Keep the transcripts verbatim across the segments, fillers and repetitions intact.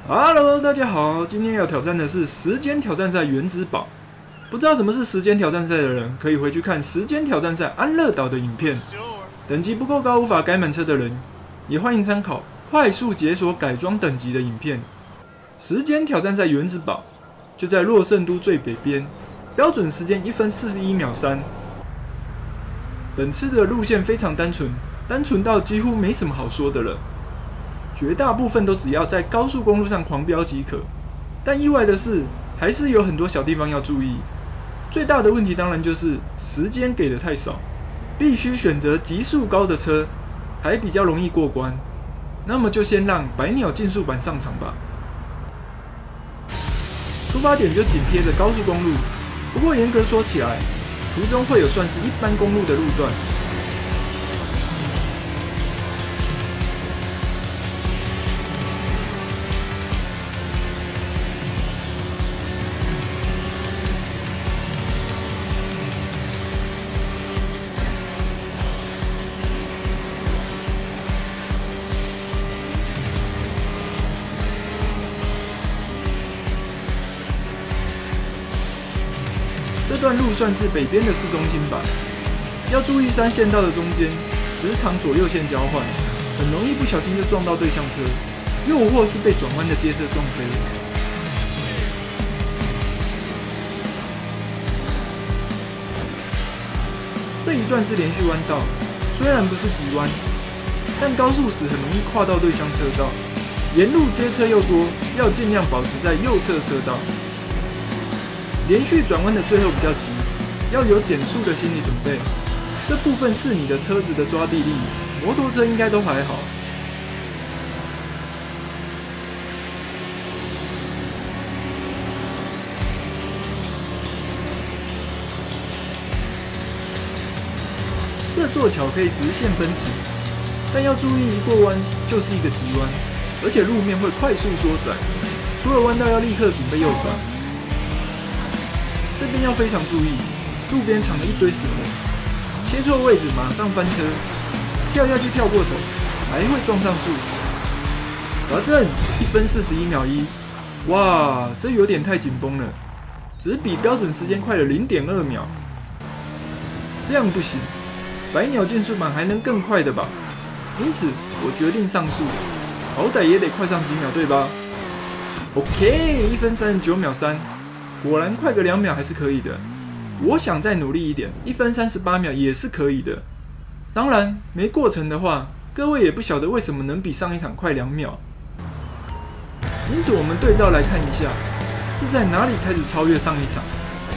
Hello， 大家好，今天要挑战的是时间挑战赛原子堡。不知道什么是时间挑战赛的人，可以回去看时间挑战赛安乐岛的影片。等级不够高无法改满车的人，也欢迎参考快速解锁改装等级的影片。时间挑战赛原子堡就在洛圣都最北边，标准时间一分四十一秒三。本次的路线非常单纯，单纯到几乎没什么好说的了。绝大部分都只要在高速公路上狂飙即可，但意外的是，还是有很多小地方要注意。最大的问题当然就是时间给的太少，必须选择极速高的车，还比较容易过关。那么就先让百鸟竞速版上场吧。出发点就紧贴着高速公路，不过严格说起来，途中会有算是一般公路的路段。这段路算是北边的市中心吧，要注意三线道的中间时常左右线交换，很容易不小心就撞到对向车，又或是被转弯的街车撞飞。这一段是连续弯道，虽然不是急弯，但高速时很容易跨到对向车道，沿路街车又多，要尽量保持在右侧车道。连续转弯的最后比较急，要有减速的心理准备。这部分是你的车子的抓地力，摩托车应该都还好。这座桥可以直线奔驰，但要注意一过弯就是一个急弯，而且路面会快速缩窄，出了弯道要立刻准备右转。这边要非常注意，路边藏了一堆石头，切错位置马上翻车，跳下去跳过头，还会撞上树。达阵一分四十一秒一，哇，这有点太紧绷了，只比标准时间快了零点二秒。这样不行，百鸟竞速版还能更快的吧？因此我决定上诉，好歹也得快上几秒对吧 ？OK， 一分三十九秒三。果然快个两秒还是可以的，我想再努力一点，一分三十八秒也是可以的。当然没过程的话，各位也不晓得为什么能比上一场快两秒。因此我们对照来看一下，是在哪里开始超越上一场。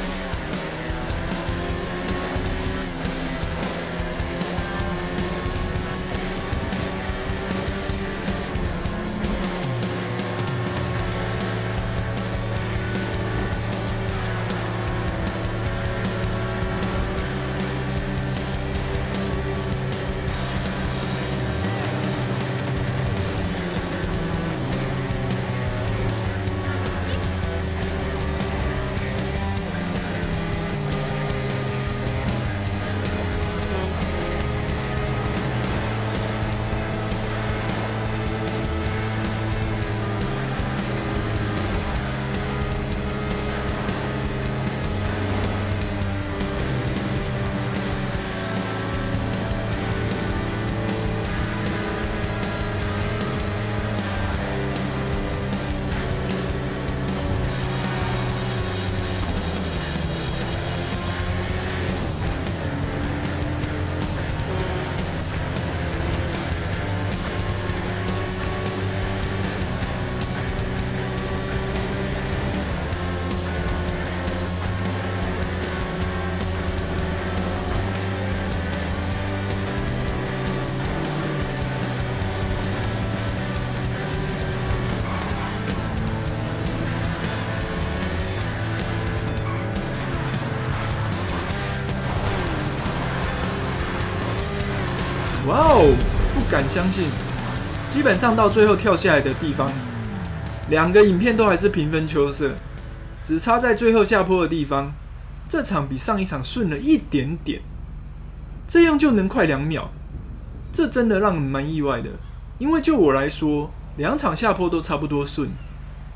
哇哦，不敢相信！基本上到最后跳下来的地方，两个影片都还是平分秋色，只差在最后下坡的地方，这场比上一场顺了一点点，这样就能快两秒，这真的让人蛮意外的。因为就我来说，两场下坡都差不多顺，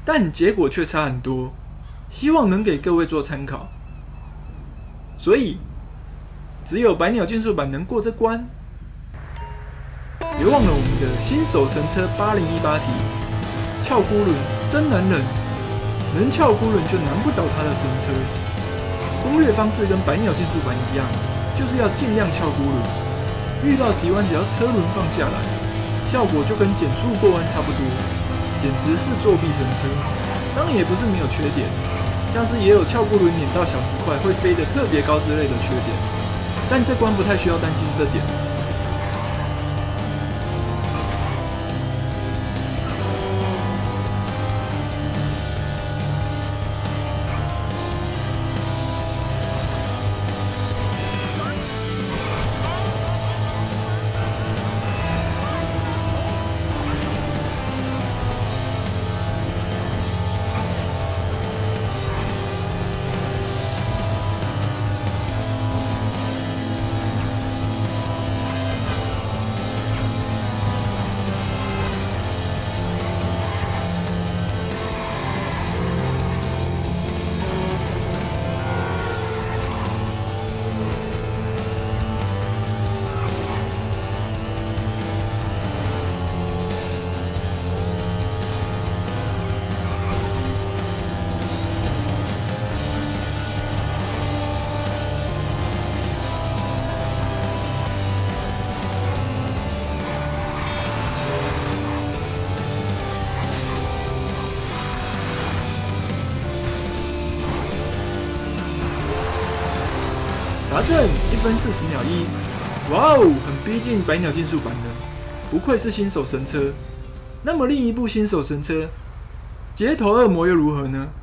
但结果却差很多，希望能给各位做参考。所以，只有百鸟竞速版能过这关。别忘了我们的新手神车八零一八题，撬孤轮真难忍，能撬孤轮就难不倒他的神车。攻略方式跟百鸟竞速版一样，就是要尽量撬孤轮。遇到急弯，只要车轮放下来，效果就跟减速过弯差不多，简直是作弊神车。当然也不是没有缺点，像是也有撬孤轮碾到小石块会飞得特别高之类的缺点，但这关不太需要担心这点。达阵一分四十秒一，哇哦，很逼近百鸟竞速版的，不愧是新手神车。那么另一部新手神车，街头恶魔又如何呢？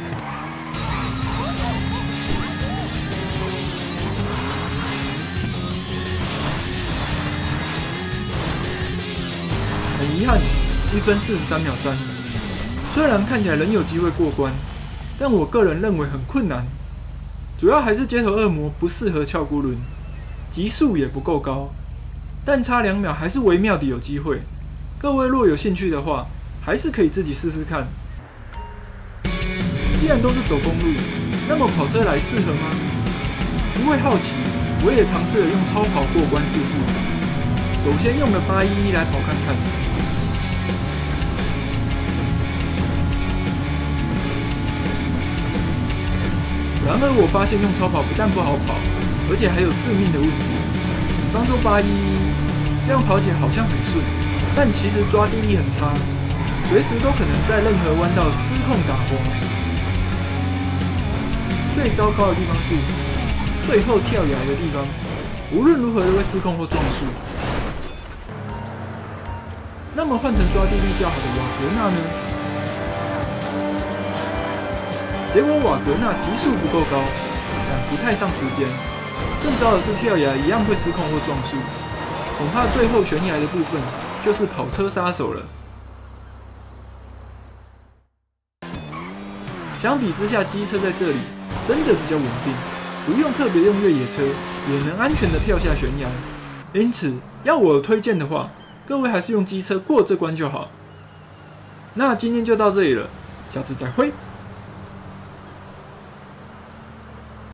很遗憾，一分四十三秒三。虽然看起来仍有机会过关，但我个人认为很困难。主要还是街头恶魔不适合撬孤轮，极速也不够高，但差两秒还是微妙的有机会。各位若有兴趣的话，还是可以自己试试看。既然都是走公路，那么跑车来适合吗？因为好奇，我也尝试了用超跑过关试试。首先用了八一一来跑看看。然而我发现用超跑不但不好跑，而且还有致命的问题。比方说八一一，这样跑起来好像很顺，但其实抓地力很差，随时都可能在任何弯道失控打滑。最糟糕的地方是，最后跳崖的地方，无论如何都会失控或撞树。那么换成抓地力较好的瓦格纳呢？结果瓦格纳极速不够高，但不太上时间。更糟的是跳崖一样会失控或撞树，恐怕最后悬崖的部分就是跑车杀手了。相比之下，机车在这里真的比较稳定，不用特别用越野车，也能安全的跳下悬崖。因此，要我推荐的话，各位还是用机车过这关就好。那今天就到这里了，下次再会。